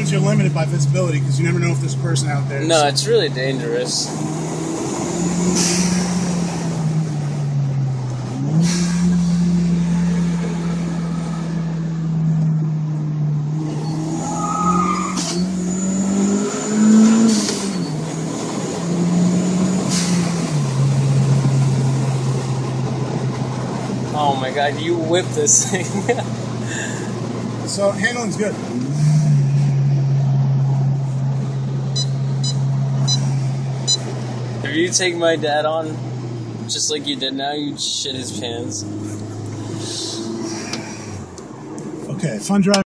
means you're limited by visibility because you never know if there's a person out there. No, it's really dangerous. Oh my god, you whipped this thing. So, handling's good. If you take my dad on, just like you did now, you'd shit his pants. Okay, fun drive.